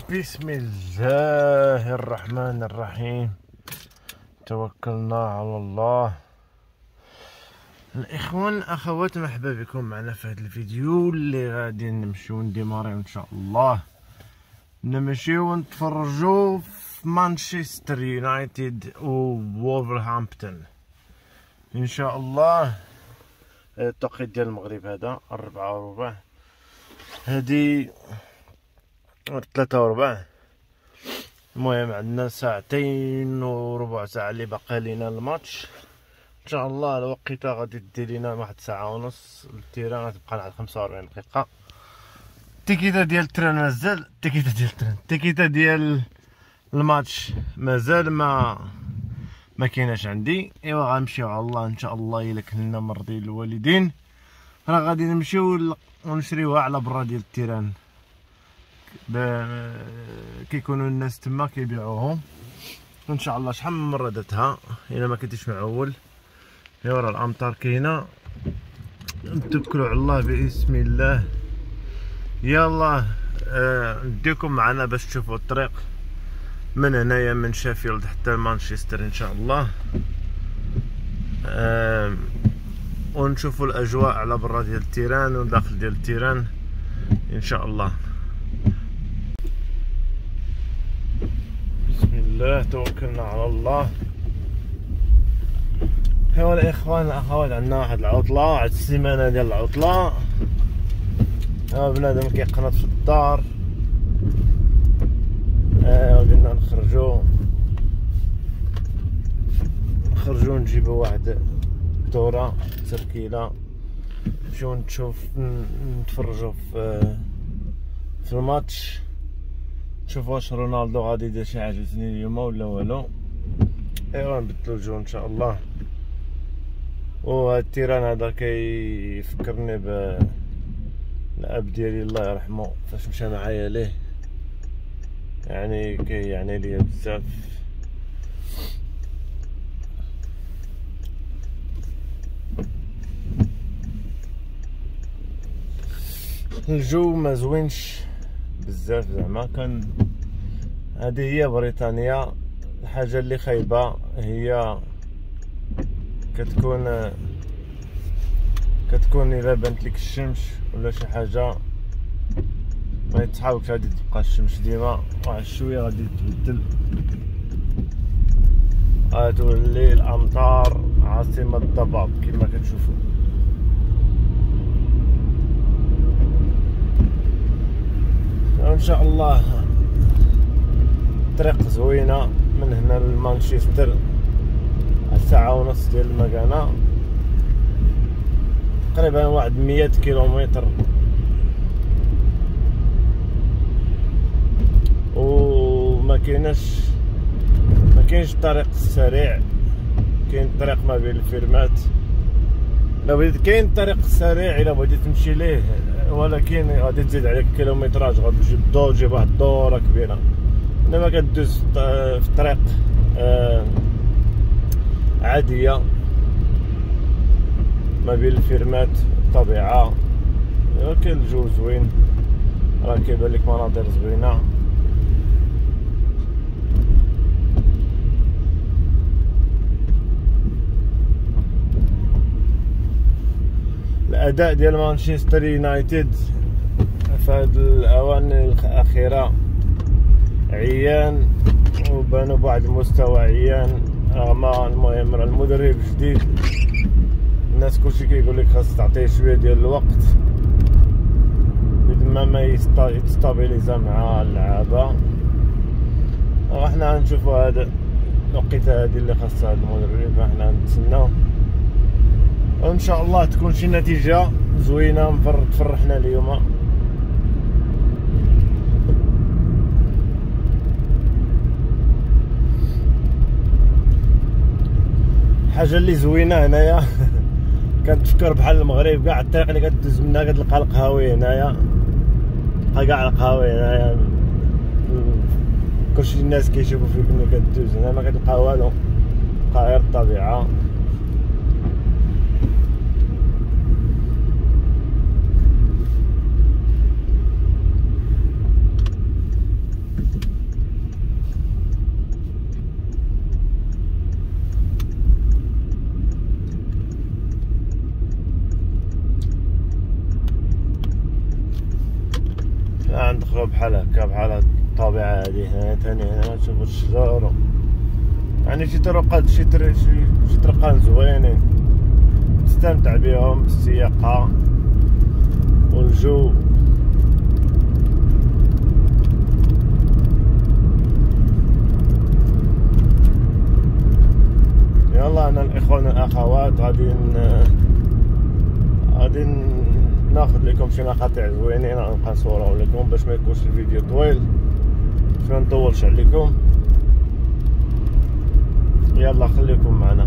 بسم الله الرحمن الرحيم. توكلنا على الله. الاخوان الاخوات، مرحبا بكم معنا في هذا الفيديو اللي غادي نمشيو نديماريو ان شاء الله. نمشيو نتفرجوا في مانشستر يونايتد و وولفرهامبتون ان شاء الله. التوقيت ديال المغرب هذا 4:15، هادي 3:15. المهم عندنا ساعتين وربع ساعة اللي باقا لينا الماتش ان شاء الله. الوقيته غادي دير لينا واحد ساعة ونص، التيران غتبقى على 45 دقيقة. التيكيتا ديال التران مازال، التيكيتا ديال الماتش مازال ما كايناش عندي. ايوا غنمشيو على الله ان شاء الله. الا كلنا مرضي الوالدين راه غادي نمشيو ونشريوها على برا ديال التيران، كيكونوا الناس تما كيبيعوهم ان شاء الله. شحال من مره درتها الا ما كنتيش معول. ايوا راه الامطار كاينه، نتوكلوا على الله بسم الله. يلا نديكم معنا باش تشوفوا الطريق من هنايا من شافيلد حتى مانشستر ان شاء الله، ونشوفوا الاجواء على برا ديال التيران وداخل ديال التيران ان شاء الله. بسم الله توكلنا على الله. ايوا الاخوان الاخوات، عندنا واحد العطله، واحد السيمانه ديال العطله. بنادم كيقنط في الدار. قلنا نخرجو نجيبو واحد دورة تركيلة، نمشيو نتفرجو في الماتش، نشوفو واش رونالدو غادي يدير شي حاجة ثاني اليوم ولا والو. ايوا نبدلو الجو ان شاء الله. وهاد التيران هذا كيفكرني الاب ديالي الله يرحمه فاش مشى معايا ليه، يعني كيعني ليا بزاف. الجو ما زوينش بزاف زعما. كان هذه هي بريطانيا. الحاجه اللي خايبه هي كتكون الا بانت لك الشمس ولا شي حاجه ما يتحاولش، غادي تبقى الشمس ديما، واحد شويه غادي تبدل، غتولي الامطار عاصمه الضباب كما كتشوفوا. ان شاء الله طريق زوينه من هنا لمانشستر، ساعه ونص ديال المكانه، تقريبا واحد 100 كيلومتر. وما كاينش الطريق السريع، كاين الطريق ما بين الفيرمات. لو بغيت كاين الطريق السريع الا بغيتي تمشي ليه، ولكن غادي تزيد عليك كيلومتراج، غتجي تجيب واحد الدوره كبيره. انما كدوز في الطريق عاديه ما بين الفيرمات، الطبيعه، كاين الجو زوين، راه كيبان لك مناظر زوينه. الاداء ديال مانشستر يونايتد في هاد الاوان الاخيره عيان، وبانوا بواحد المستوى عيان. رغم المهم راه المدرب جديد، الناس كلشي كيقول لك خاص تعطيه شويه ديال الوقت ما يستابيليزا مع اللعابه. وحنا غنشوفوا هذا الوقيته هذه اللي خاصها هذا المدرب، حنا نتسناو وان شاء الله تكون شي نتيجه زوينه تفرحنا اليوم. الحاجه اللي زوينه هنايا كنتفكر بحال المغرب، كاع الطريق اللي كدوز منها كتلقى القهاوي هنايا، كاع القهاوي هنايا، كلشي الناس كيشوفوا فيك ملي كدوز. هنا ما كتلقى والو، تلقى غير الطبيعه. غندخلو بحال هكا بحال هاد الطبيعة هادي هنا تاني هنا تشوفو الشجر يعني شي طرقات شي طرقان زوينين تستمتع بهم بالسياقة والجو. يلا انا الاخوان والاخوات غادي ناخذ لكم شي مقاطع زوينين غنبقى نصورهم لكم باش ما يكونش الفيديو طويل باش ما نطولش عليكم. يلا خليكم معنا.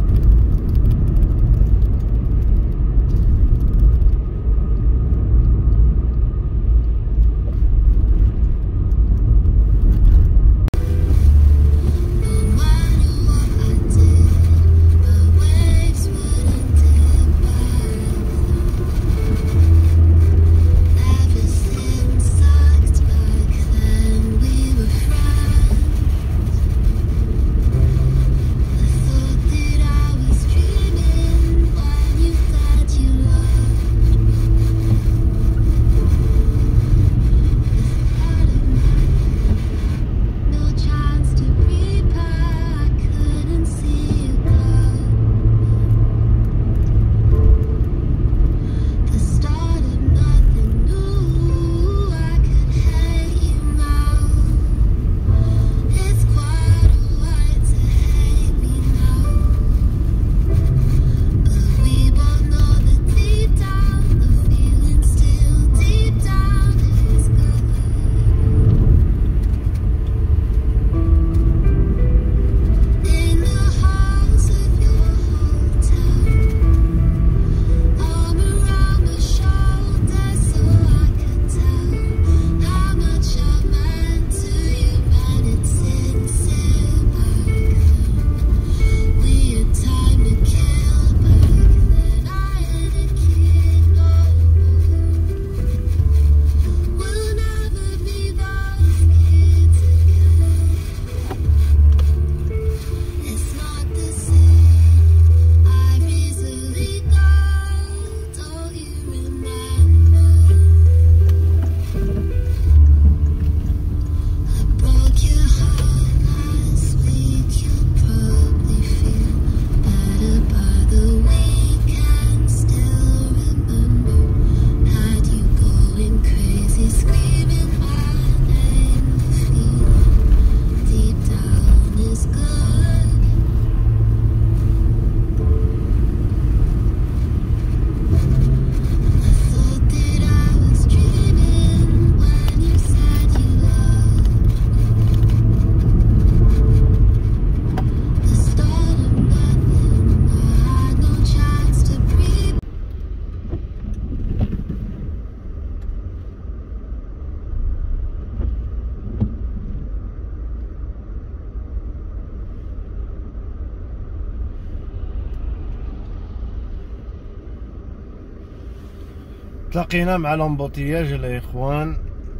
تلاقينا مع لامبوتياج الاخوان.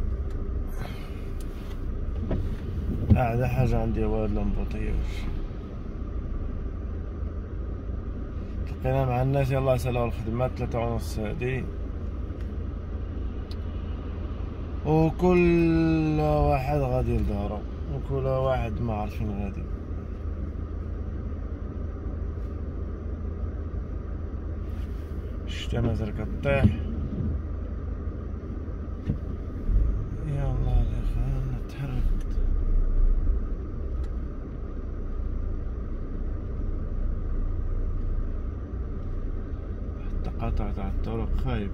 اعلى حاجه عندي هو هاد لامبوتياج. تلاقينا مع الناس يلا سالاو الخدمه 3:30 هادي وكل واحد غادي لدارو وكل واحد ما عارف فين غادي. الشتا مازال كطيح. يلا الاخوان تحركت. حتى قطع تاع الطرق خايب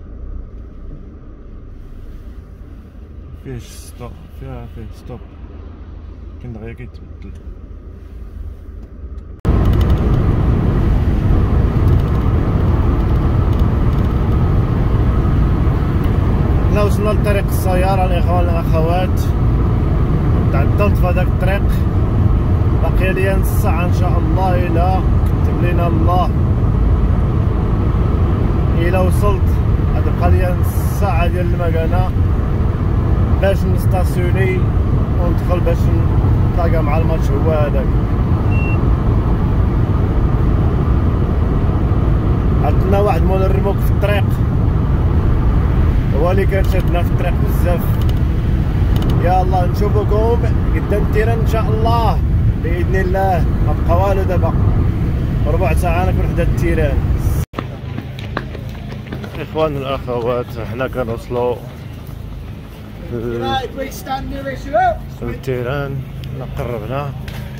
فيه ستوب فيه ستوب كان دغيا كيتبدل. حنا وصلنا لطريق السيارة الاخوان والاخوات. تعدلت في هذاك الطريق باقي ليا نص ساعة ان شاء الله الا كتب لينا الله. الا وصلت غتبقى ليا نص ساعة ديال المكانة باش نستاسيوني وندخل باش نتلاقى مع الماتش هو هذاك. عندنا واحد مول الرموك في الطريق هو اللي كان شادنا في الطريق بزاف يلا نشوفكم قدام التيران ان شاء الله باذن الله. ما بقى والو دابا، ربع ساعه نكون حدا التيران. اخوان الاخوات حنا كنوصلوا للتيران، قربنا.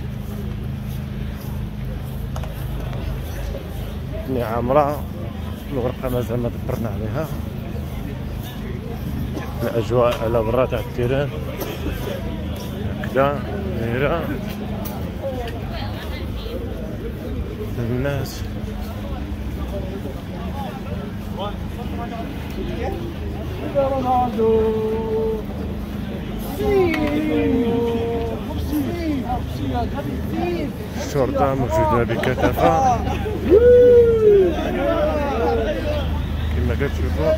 الدنيا عامرة، الورقة مازال ما دبرنا عليها. الأجواء على برا تاع التيران هكذا دايرة الناس. الشرطة موجودة بكثافة كما كتشوفوا.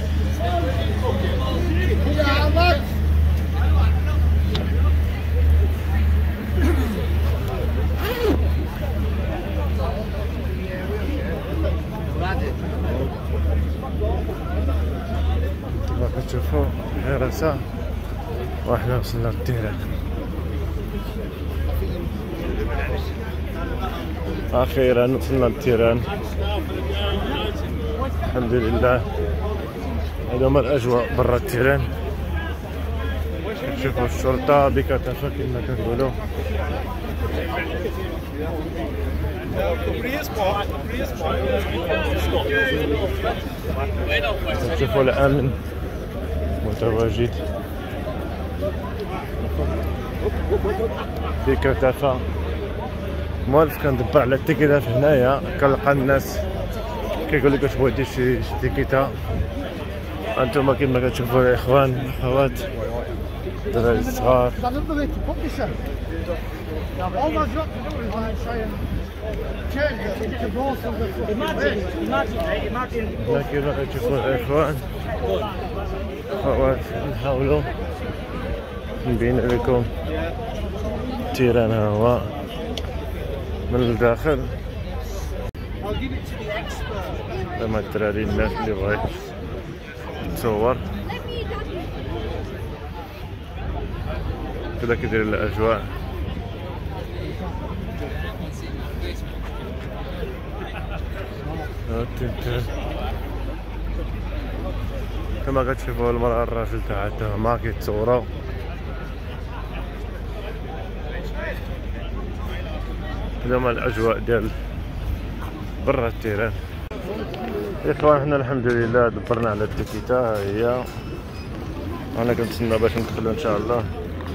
كما كتشوفوا حراسة، وحنا وصلنا للتيران. أخيرا وصلنا للتيران الحمد لله. هذا هما الأجواء برا التيران. شوفوا الشرطة بكثافة كما كنقولوا. شوفوا الأمن متواجد بكثافة. موالف كندبر على التيكيتات هنايا، كنلقى الناس كيقول لك واش بغيتي شي تيكيتا. انتما كما كتشوفوا الاخوان الاخوات، الدراري الصغار كما كتشوفوا الاخوان الاخوات. نحاولوا نبين لكم التيران ها هو من الداخل. هما الدراري الناس اللي بغات تصور كذا كيدير الاجواء. كما كتشوفوا المرأة الراجل تاعها هما كيتصوروا. هذوما الاجواء ديال برا التيران. اخوان حنا الحمد لله دبرنا على التيكيتا، ها هي انا كنتسنى باش ندخلوا ان شاء الله.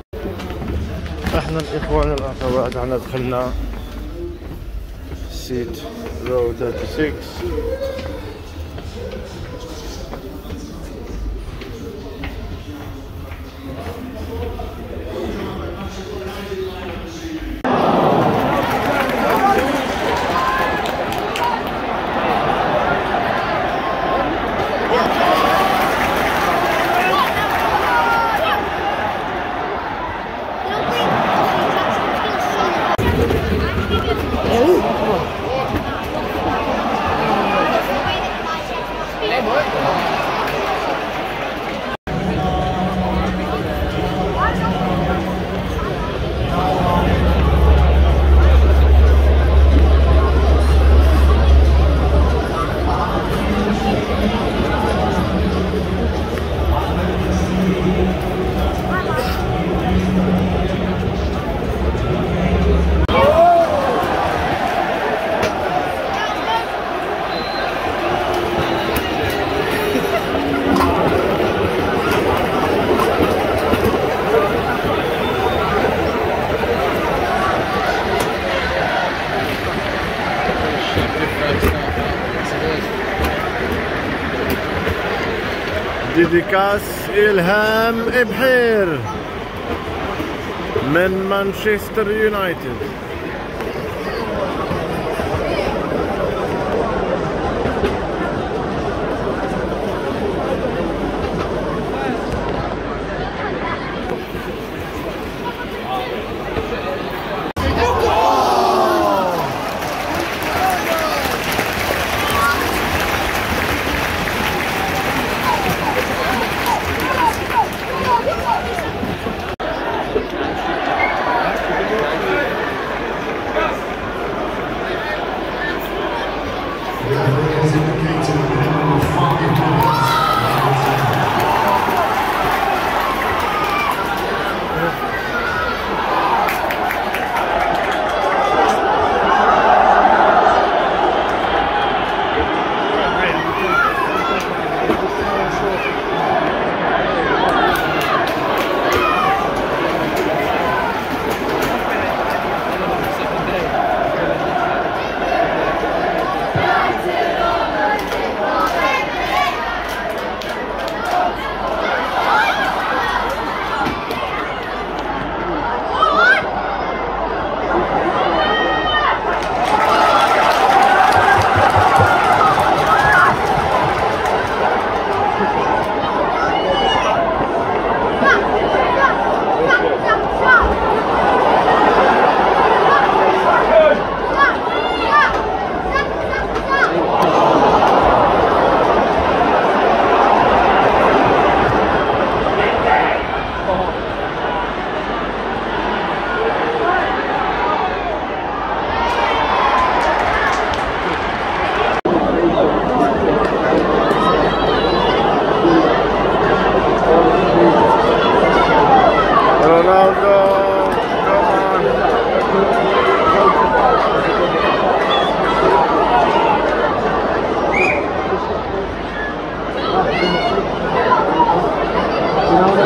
احنا الاخوان الاخوات حنا دخلنا سيت رو 36. ديديكاس إلهام إبحير من مانشستر يونايتد.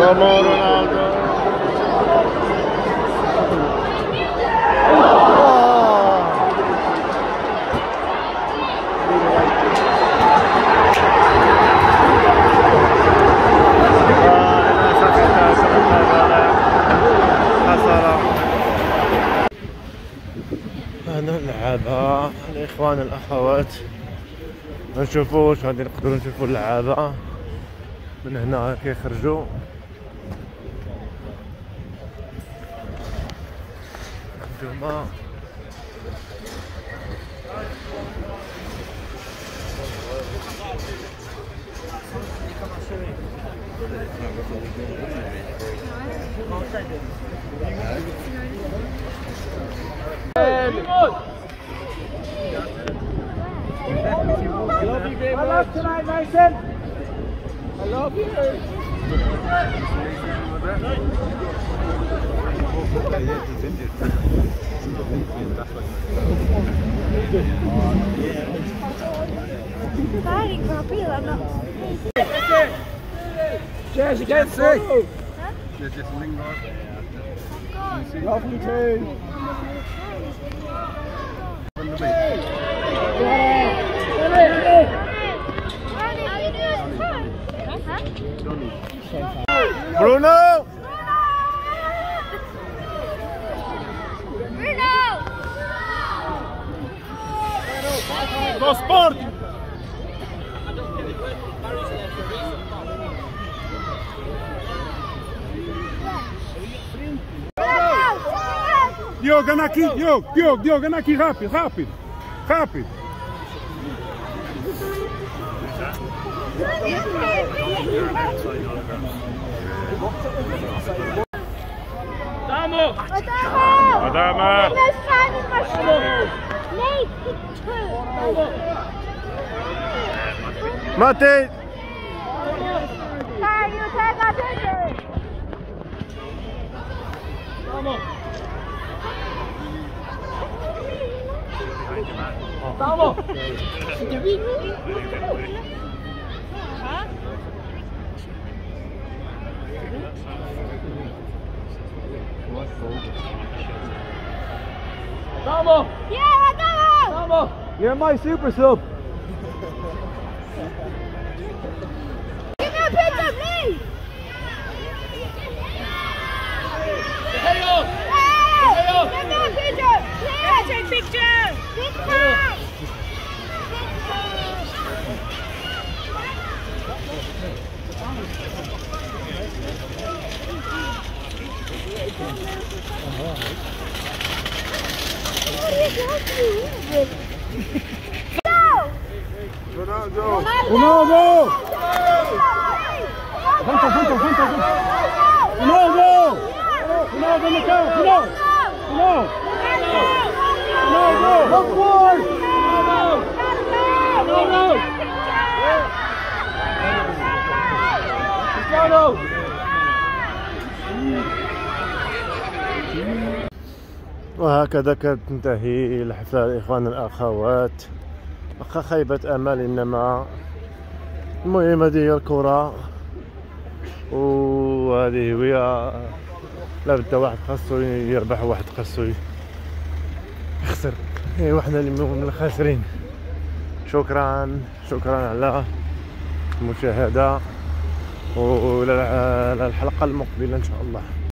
رونالدو. هنا اللعابة الإخوان الأخوات، نشوفوا واش غادي نقدروا نشوفوا اللعابة من هنا كيخرجوا. نتوما I love you very much tonight, Mason. I love you. Jazz, you can't see. Love you too. برونو Go sport! Diogo, anda aqui, Diogo, anda aqui, rápido, rápido, rápido. Vamos! Mate! Vamos! Vamos! Yeah, vamos! Vamos! You're my super sub. Give me a picture, please! Hey! Give me a picture! Please! Take picture! Picture! Ronaldo! Ronaldo! Junta, junta, junta, junta! Ronaldo! Ronaldo no campo! Ronaldo! Ronaldo! Of course! Ronaldo! Cristiano! وهكذا كانت تنتهي الحفلة الإخوان الأخوات. واخا خيبة أمل، إنما المهم هذه هي الكرة، وهذه هي لابد واحد خاصو يربح وواحد خاصو يخسر. ايوا حنا اللي من الخاسرين. شكرا على المشاهدة، والى الحلقة المقبلة إن شاء الله.